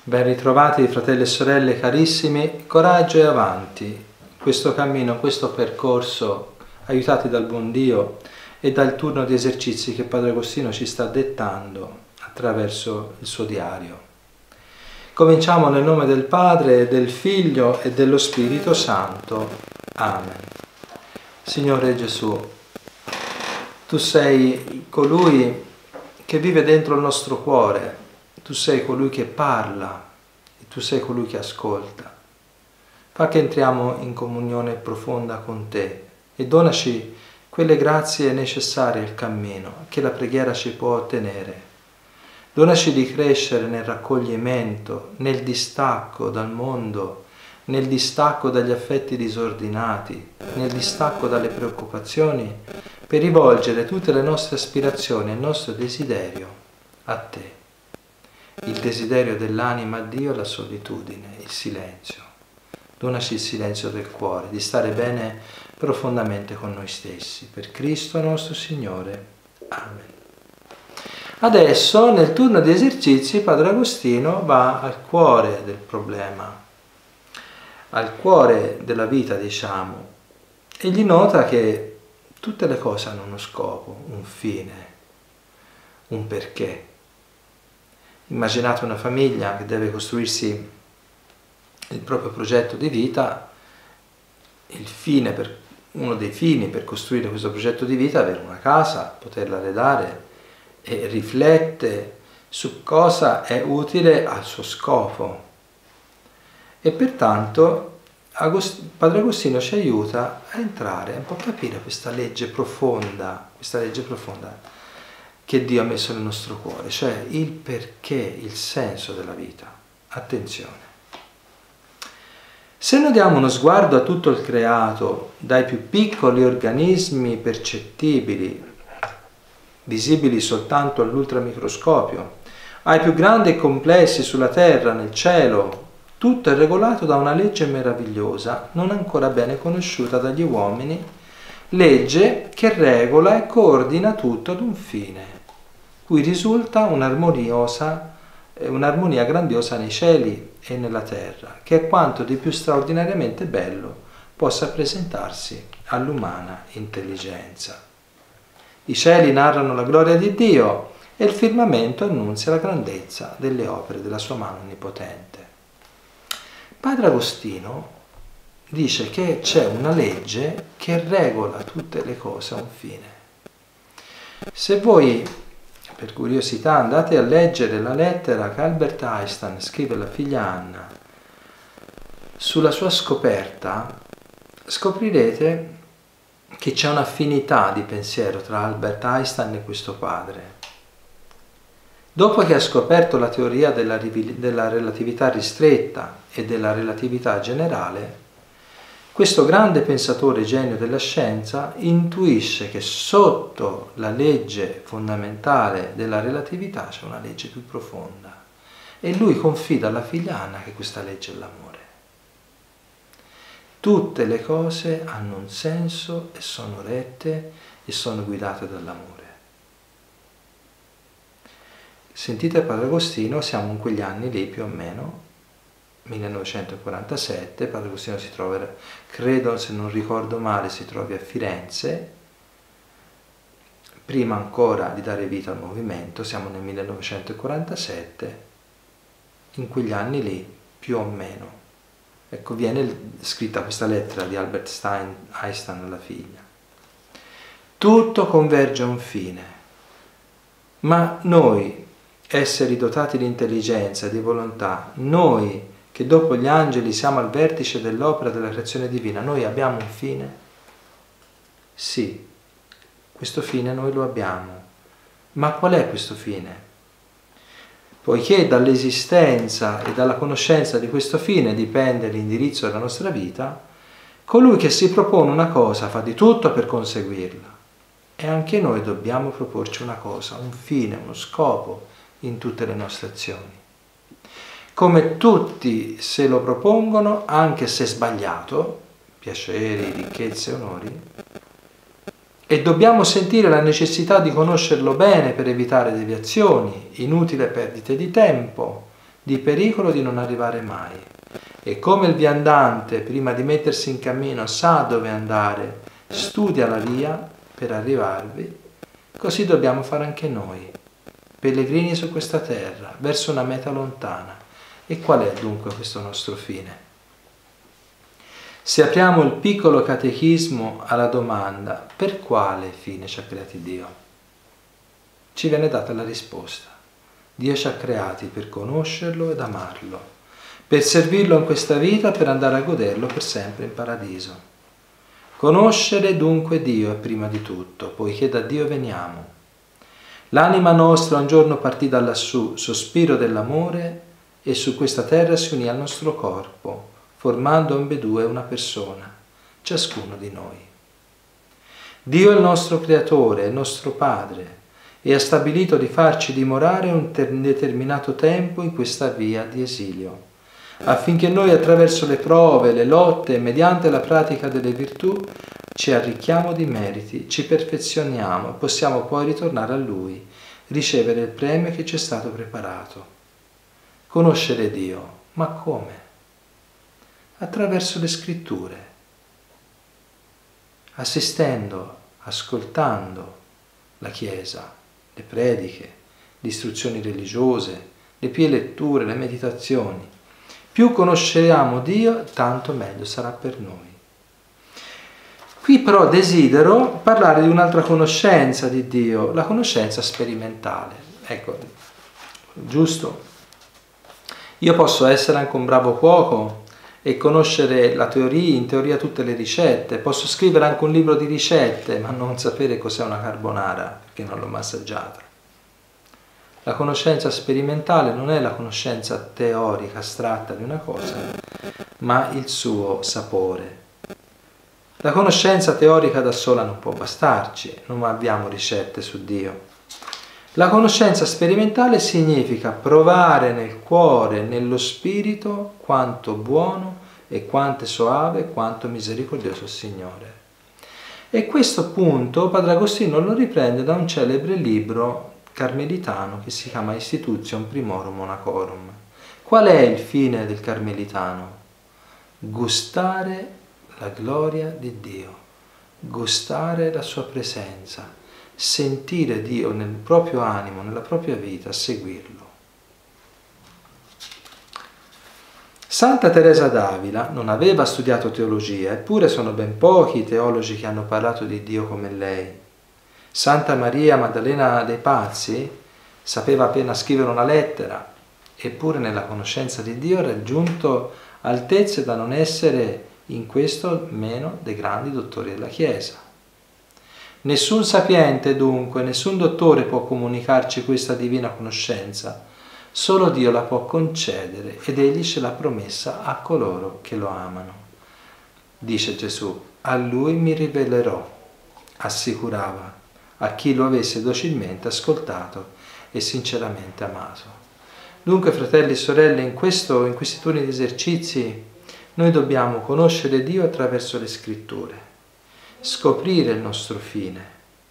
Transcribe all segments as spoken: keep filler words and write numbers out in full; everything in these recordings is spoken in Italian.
Ben ritrovati fratelli e sorelle carissimi, coraggio e avanti. Questo cammino, questo percorso, aiutati dal buon Dio e dal turno di esercizi che Padre Agostino ci sta dettando attraverso il suo diario. Cominciamo nel nome del Padre, del Figlio e dello Spirito Santo. Amen. Signore Gesù, Tu sei colui che vive dentro il nostro cuore. Tu sei colui che parla e Tu sei colui che ascolta. Fa che entriamo in comunione profonda con Te e donaci quelle grazie necessarie al cammino che la preghiera ci può ottenere. Donaci di crescere nel raccoglimento, nel distacco dal mondo, nel distacco dagli affetti disordinati, nel distacco dalle preoccupazioni, per rivolgere tutte le nostre aspirazioni e il nostro desiderio a Te. Il desiderio dell'anima a Dio è la solitudine, il silenzio. Donaci il silenzio del cuore, di stare bene profondamente con noi stessi. Per Cristo nostro Signore. Amen. Adesso, nel turno di esercizi, Padre Agostino va al cuore del problema, al cuore della vita, diciamo. Egli nota che tutte le cose hanno uno scopo, un fine, un perché. Immaginate una famiglia che deve costruirsi il proprio progetto di vita. Il fine per, uno dei fini per costruire questo progetto di vita è avere una casa, poterla arredare, e riflette su cosa è utile al suo scopo. E pertanto Agost- Padre Agostino ci aiuta a entrare, un po' a capire questa legge profonda, questa legge profonda che Dio ha messo nel nostro cuore, cioè il perché, il senso della vita. Attenzione. Se noi diamo uno sguardo a tutto il creato, dai più piccoli organismi percettibili, visibili soltanto all'ultramicroscopio, ai più grandi e complessi sulla terra, nel cielo, tutto è regolato da una legge meravigliosa, non ancora bene conosciuta dagli uomini, legge che regola e coordina tutto ad un fine, cui risulta un'armoniosa, un'armonia grandiosa nei cieli e nella terra, che è quanto di più straordinariamente bello possa presentarsi all'umana intelligenza. I cieli narrano la gloria di Dio e il firmamento annunzia la grandezza delle opere della sua mano onnipotente. Padre Agostino dice che c'è una legge che regola tutte le cose a un fine. Se voi, per curiosità, andate a leggere la lettera che Albert Einstein scrive alla figlia Anna sulla sua scoperta, scoprirete che c'è un'affinità di pensiero tra Albert Einstein e questo padre. Dopo che ha scoperto la teoria della, della relatività ristretta e della relatività generale, questo grande pensatore genio della scienza intuisce che sotto la legge fondamentale della relatività c'è una legge più profonda e lui confida alla figlia Anna che questa legge è l'amore. Tutte le cose hanno un senso e sono rette e sono guidate dall'amore. Sentite Padre Agostino, siamo in quegli anni lì più o meno, millenovecentoquarantasette, Padre Agostino si trova, credo se non ricordo male, si trovi a Firenze, prima ancora di dare vita al movimento, siamo nel millenovecentoquarantasette, in quegli anni lì più o meno. Ecco, viene scritta questa lettera di Albert Stein, Einstein alla figlia. Tutto converge a un fine, ma noi, esseri dotati di intelligenza e di volontà, noi che dopo gli angeli siamo al vertice dell'opera della creazione divina, noi abbiamo un fine? Sì, questo fine noi lo abbiamo. Ma qual è questo fine? Poiché dall'esistenza e dalla conoscenza di questo fine dipende l'indirizzo della nostra vita, colui che si propone una cosa fa di tutto per conseguirla. E anche noi dobbiamo proporci una cosa, un fine, uno scopo in tutte le nostre azioni. Come tutti se lo propongono, anche se sbagliato, piaceri, ricchezze, onori, e dobbiamo sentire la necessità di conoscerlo bene per evitare deviazioni, inutili perdite di tempo, di pericolo di non arrivare mai. E come il viandante, prima di mettersi in cammino, sa dove andare, studia la via per arrivarvi, così dobbiamo fare anche noi, pellegrini su questa terra, verso una meta lontana. E qual è dunque questo nostro fine? Se apriamo il piccolo catechismo alla domanda per quale fine ci ha creati Dio, ci viene data la risposta. Dio ci ha creati per conoscerlo ed amarlo, per servirlo in questa vita, per andare a goderlo per sempre in paradiso. Conoscere dunque Dio è prima di tutto, poiché da Dio veniamo. L'anima nostra un giorno partì da lassù, sospiro dell'amore, e su questa terra si unì al nostro corpo, formando ambedue una persona, ciascuno di noi. Dio è il nostro creatore, il nostro Padre, e ha stabilito di farci dimorare un determinato tempo in questa via di esilio, affinché noi attraverso le prove, le lotte e mediante la pratica delle virtù ci arricchiamo di meriti, ci perfezioniamo e possiamo poi ritornare a Lui, ricevere il premio che ci è stato preparato. Conoscere Dio, ma come? Attraverso le scritture, assistendo, ascoltando la Chiesa, le prediche, le istruzioni religiose, le pie letture, le meditazioni. Più conosceremo Dio, tanto meglio sarà per noi. Qui però desidero parlare di un'altra conoscenza di Dio, la conoscenza sperimentale. Ecco, giusto? Io posso essere anche un bravo cuoco e conoscere la teoria, in teoria tutte le ricette, posso scrivere anche un libro di ricette, ma non sapere cos'è una carbonara, perché non l'ho mai assaggiata. La conoscenza sperimentale non è la conoscenza teorica, astratta di una cosa, ma il suo sapore. La conoscenza teorica da sola non può bastarci, non abbiamo ricette su Dio. La conoscenza sperimentale significa provare nel cuore, nello spirito, quanto buono e quanto soave, quanto misericordioso il Signore. E questo punto Padre Agostino lo riprende da un celebre libro carmelitano che si chiama Institution Primorum Monacorum. Qual è il fine del carmelitano? Gustare la gloria di Dio, gustare la sua presenza, sentire Dio nel proprio animo, nella propria vita, seguirlo. Santa Teresa d'Avila non aveva studiato teologia, eppure sono ben pochi i teologi che hanno parlato di Dio come lei. Santa Maria Maddalena dei Pazzi sapeva appena scrivere una lettera, eppure nella conoscenza di Dio ha raggiunto altezze da non essere in questo meno dei grandi dottori della Chiesa. Nessun sapiente, dunque, nessun dottore può comunicarci questa divina conoscenza, solo Dio la può concedere ed Egli ce l'ha promessa a coloro che lo amano. Dice Gesù, a Lui mi rivelerò, assicurava, a chi lo avesse docilmente ascoltato e sinceramente amato. Dunque, fratelli e sorelle, in, questo, in questi turni di esercizi noi dobbiamo conoscere Dio attraverso le scritture, scoprire il nostro fine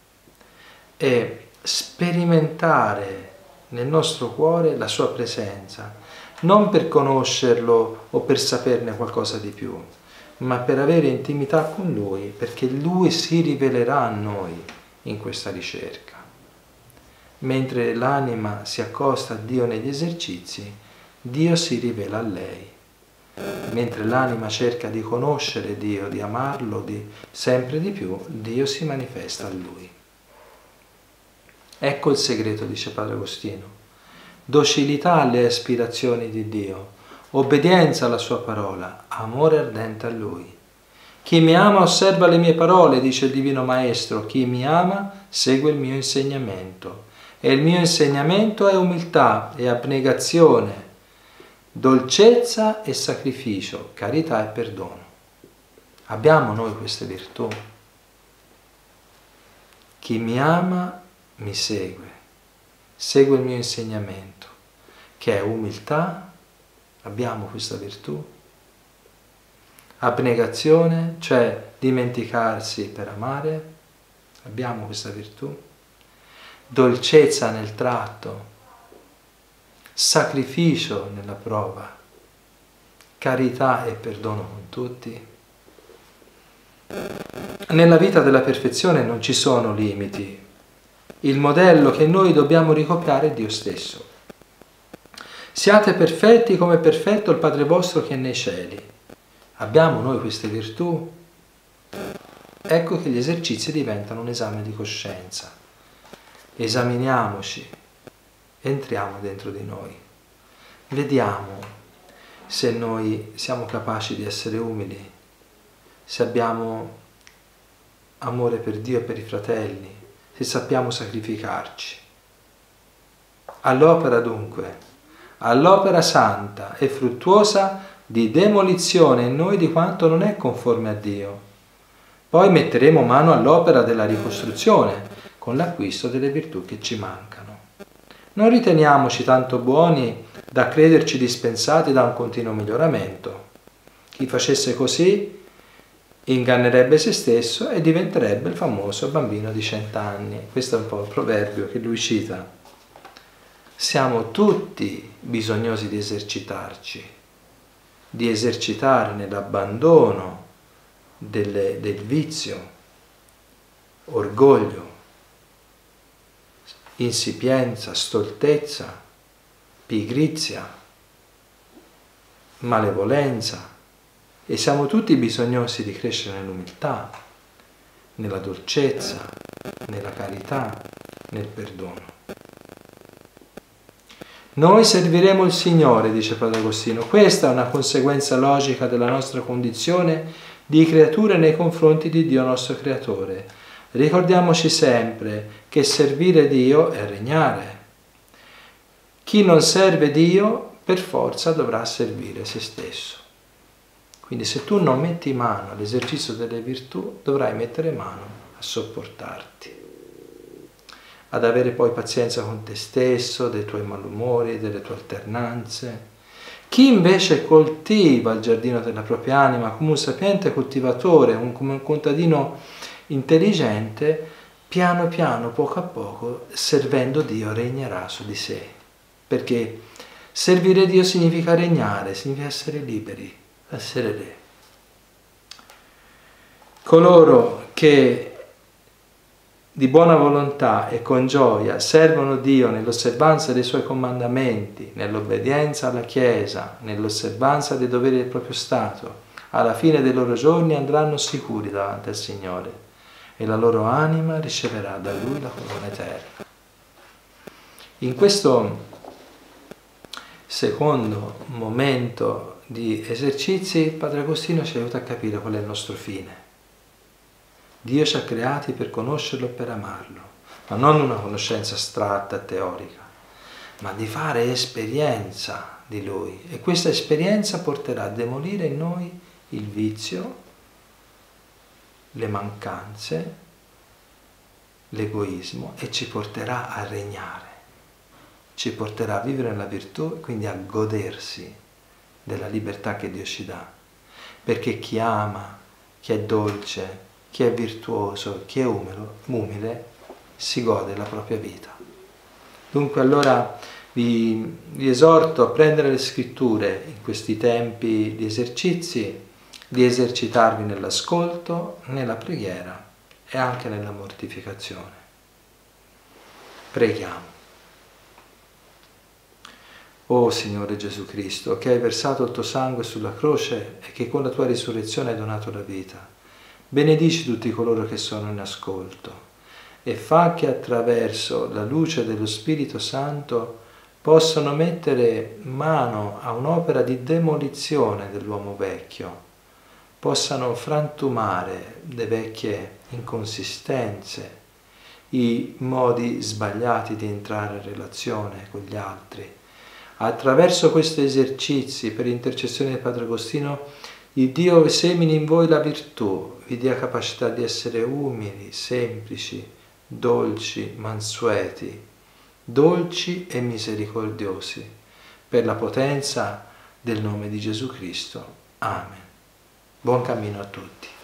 e sperimentare nel nostro cuore la sua presenza, non per conoscerlo o per saperne qualcosa di più, ma per avere intimità con Lui, perché Lui si rivelerà a noi in questa ricerca. Mentre l'anima si accosta a Dio negli esercizi, Dio si rivela a lei. Mentre l'anima cerca di conoscere Dio, di amarlo di, sempre di più, Dio si manifesta a lui. Ecco il segreto, dice Padre Agostino. Docilità alle aspirazioni di Dio, obbedienza alla sua parola, amore ardente a Lui. Chi mi ama osserva le mie parole, dice il Divino Maestro, chi mi ama segue il mio insegnamento. E il mio insegnamento è umiltà e abnegazione, dolcezza e sacrificio, carità e perdono. Abbiamo noi queste virtù. Chi mi ama mi segue, segue il mio insegnamento, che è umiltà, abbiamo questa virtù, abnegazione, cioè dimenticarsi per amare, abbiamo questa virtù, dolcezza nel tratto, sacrificio nella prova, carità e perdono con tutti. Nella vita della perfezione non ci sono limiti. Il modello che noi dobbiamo ricopiare è Dio stesso. Siate perfetti come è perfetto il Padre vostro che è nei cieli. Abbiamo noi queste virtù? Ecco che gli esercizi diventano un esame di coscienza. Esaminiamoci, entriamo dentro di noi, vediamo se noi siamo capaci di essere umili, se abbiamo amore per Dio e per i fratelli, se sappiamo sacrificarci. All'opera dunque, all'opera santa e fruttuosa di demolizione in noi di quanto non è conforme a Dio. Poi metteremo mano all'opera della ricostruzione con l'acquisto delle virtù che ci mancano. Non riteniamoci tanto buoni da crederci dispensati da un continuo miglioramento. Chi facesse così ingannerebbe se stesso e diventerebbe il famoso bambino di cent'anni. Questo è un po' il proverbio che lui cita. Siamo tutti bisognosi di esercitarci, di esercitare nell'abbandono delle, del vizio, orgoglio, insipienza, stoltezza, pigrizia, malevolenza, e siamo tutti bisognosi di crescere nell'umiltà, nella dolcezza, nella carità, nel perdono. Noi serviremo il Signore, dice Padre Agostino. Questa è una conseguenza logica della nostra condizione di creature nei confronti di Dio nostro Creatore. Ricordiamoci sempre che servire Dio è regnare. Chi non serve Dio per forza dovrà servire se stesso. Quindi se tu non metti mano all'esercizio delle virtù, dovrai mettere mano a sopportarti, ad avere poi pazienza con te stesso, dei tuoi malumori, delle tue alternanze. Chi invece coltiva il giardino della propria anima come un sapiente coltivatore, un, come un contadino intelligente, piano piano, poco a poco, servendo Dio, regnerà su di sé. Perché servire Dio significa regnare, significa essere liberi, essere re. Coloro che di buona volontà e con gioia servono Dio nell'osservanza dei Suoi comandamenti, nell'obbedienza alla Chiesa, nell'osservanza dei doveri del proprio Stato, alla fine dei loro giorni andranno sicuri davanti al Signore e la loro anima riceverà da Lui la corona eterna. In questo secondo momento di esercizi, Padre Agostino ci aiuta a capire qual è il nostro fine. Dio ci ha creati per conoscerlo e per amarlo, ma non una conoscenza astratta e teorica, ma di fare esperienza di Lui. E questa esperienza porterà a demolire in noi il vizio, le mancanze, l'egoismo, e ci porterà a regnare, ci porterà a vivere nella virtù e quindi a godersi della libertà che Dio ci dà. Perché chi ama, chi è dolce, chi è virtuoso, chi è umile, umile, si gode la propria vita. Dunque allora vi, vi esorto a prendere le scritture in questi tempi di esercizi, di esercitarvi nell'ascolto, nella preghiera e anche nella mortificazione. Preghiamo. O Signore Gesù Cristo, che hai versato il tuo sangue sulla croce e che con la tua risurrezione hai donato la vita, benedici tutti coloro che sono in ascolto e fa che attraverso la luce dello Spirito Santo possano mettere mano a un'opera di demolizione dell'uomo vecchio, possano frantumare le vecchie inconsistenze, i modi sbagliati di entrare in relazione con gli altri. Attraverso questi esercizi, per intercessione del Padre Agostino, il Dio semini in voi la virtù, vi dia capacità di essere umili, semplici, dolci, mansueti, dolci e misericordiosi, per la potenza del nome di Gesù Cristo. Amen. Buon cammino a tutti.